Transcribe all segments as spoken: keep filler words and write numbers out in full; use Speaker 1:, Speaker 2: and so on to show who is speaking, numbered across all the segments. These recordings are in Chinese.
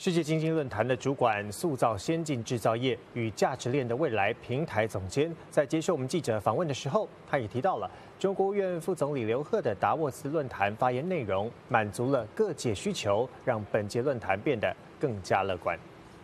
Speaker 1: 世界经济论坛的主管塑造先进制造业与价值链的未来平台总监，在接受我们记者访问的时候，他也提到了中国国务院副总理刘鹤的达沃斯论坛发言内容，满足了各界需求，让本届论坛变得更加乐观。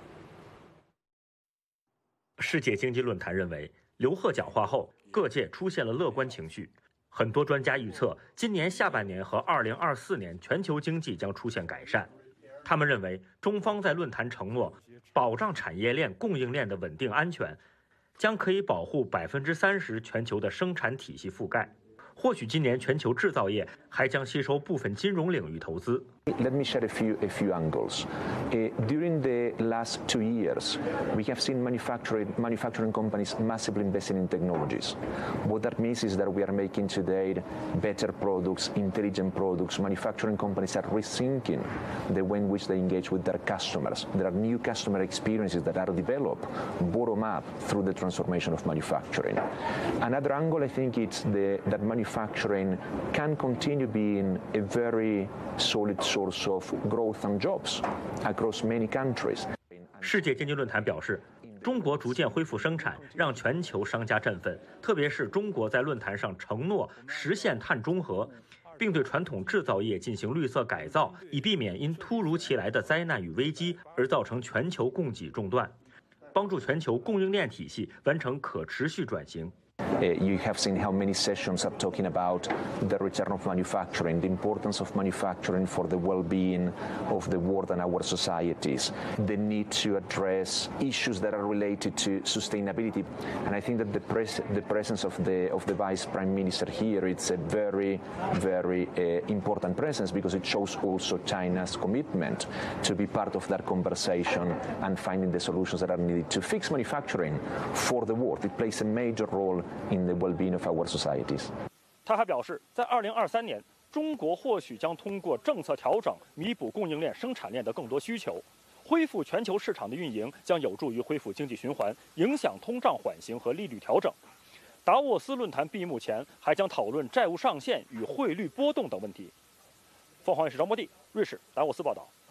Speaker 2: 世界经济论坛认为，刘鹤讲话后，各界出现了乐观情绪。很多专家预测，今年下半年和二零二四年全球经济将出现改善。他们认为，中方在论坛承诺保障产业链、供应链的稳定安全，将可以保护百分之三十全球的生产体系覆盖。或许今年全球制造业还将吸收部分金融领域投资。
Speaker 3: Let me share a few a few angles. Uh, during the last two years, we have seen manufacturing manufacturing companies massively investing in technologies. What that means is that we are making today better products, intelligent products. Manufacturing companies are rethinking the way in which they engage with their customers. There are new customer experiences that are developed bottom up through the transformation of manufacturing. Another angle, I think, it's the that manufacturing can continue being a very solid source of growth and jobs across many countries.
Speaker 2: 世界经济论坛表示，中国逐渐恢复生产，让全球商家振奋。特别是中国在论坛上承诺实现碳中和，并对传统制造业进行绿色改造，以避免因突如其来的灾难与危机而造成全球供给中断，帮助全球供应链体系完成可持续转型。
Speaker 3: Uh, you have seen how many sessions are talking about the return of manufacturing, the importance of manufacturing for the well-being of the world and our societies, the need to address issues that are related to sustainability. And I think that the, pres the presence of the, of the Vice Prime Minister here, it's a very, very uh, important presence because it shows also China's commitment to be part of that conversation and finding the solutions that are needed to fix manufacturing for the world. It plays a major role in the well-being of our societies.
Speaker 4: 他还表示，在二零二三年，中国或许将通过政策调整弥补供应链、生产链的更多需求，恢复全球市场的运营将有助于恢复经济循环，影响通胀缓行和利率调整。达沃斯论坛闭幕前还将讨论债务上限与汇率波动等问题。凤凰卫视张博地，瑞士达沃斯报道。